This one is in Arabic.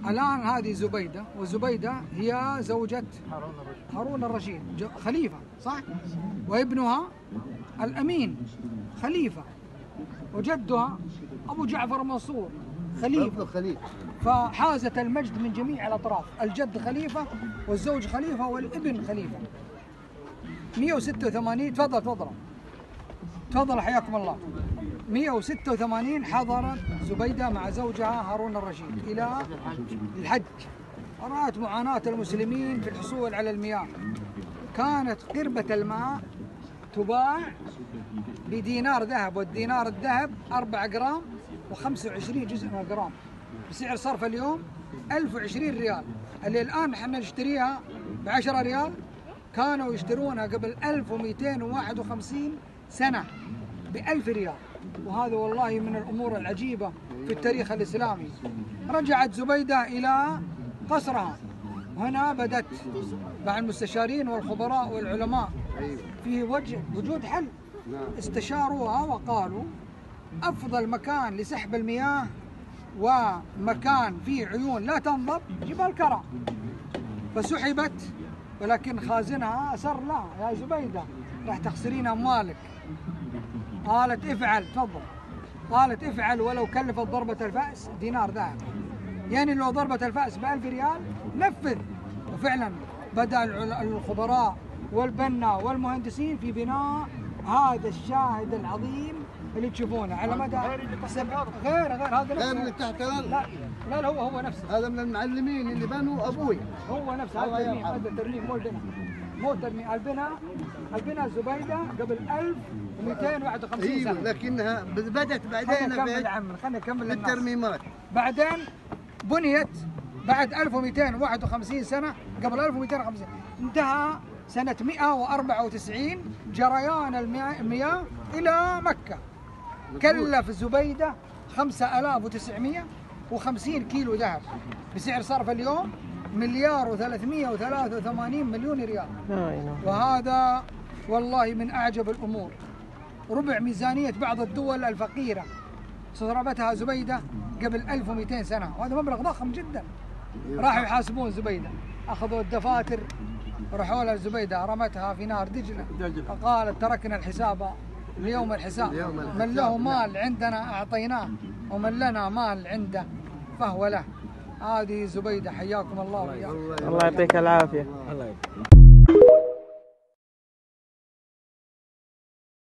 الآن هذه زبيدة، وزبيدة هي زوجة هارون الرشيد خليفة صح؟ وابنها الأمين خليفة، وجدها أبو جعفر منصور خليفة. فحازت المجد من جميع الأطراف، الجد خليفة والزوج خليفة والابن خليفة. 186 تفضل حياكم الله. 186 حضرت زبيدة مع زوجها هارون الرشيد إلى الحج. رأت معاناة المسلمين في الحصول على المياه. كانت قربة الماء تباع بدينار ذهب، والدينار الذهب 4 جرام و25 جزء من الجرام، بسعر صرف اليوم 1020 ريال. اللي الآن احنا نشتريها ب10 ريال كانوا يشترونها قبل 1251 سنة ب1000 ريال. وهذا والله من الأمور العجيبة في التاريخ الإسلامي. رجعت زبيدة إلى قصرها، هنا بدت مع المستشارين والخبراء والعلماء في وجود حل. استشاروها وقالوا أفضل مكان لسحب المياه ومكان فيه عيون لا تنضب جبال كرى. فسحبت، ولكن خازنها أصر لا يا زبيدة راح تخسرين أموالك. قالت افعل تفضل. قالت افعل ولو كلفت ضربة الفأس دينار ذهب، يعني لو ضربة الفأس ب1000 ريال نفذ. وفعلا بدأ الخبراء والبنا والمهندسين في بناء هذا الشاهد العظيم اللي تشوفونه على مدى غير هذا غير اللي تحت. لا هو نفسه. هذا من المعلمين اللي بنوا ابوي. هو نفسه هذا ترميم مو ترميم البناء زبيدة قبل 1251 سنة. لكنها بدأت بعدين خلينا نكمل بالترميمات. بعدين بنيت بعد 1251 سنة، قبل 1250 انتهى سنة 194 جريان المياه إلى مكة. كلف زبيدة 5950 كيلو ذهب، بسعر صرف اليوم 1,383,000,000 ريال. وهذا والله من أعجب الأمور. ربع ميزانية بعض الدول الفقيرة صرفتها زبيدة قبل 1200 سنة، وهذا مبلغ ضخم جدا. راحوا يحاسبون زبيدة، أخذوا الدفاتر راحوا لها زبيدة، رمتها في نهر دجلة، فقالت تركنا الحساب ليوم الحساب، من له مال عندنا أعطيناه ومن لنا مال عنده فهو له. هذه زبيدة حياكم الله وإياكم. الله يعطيك العافية.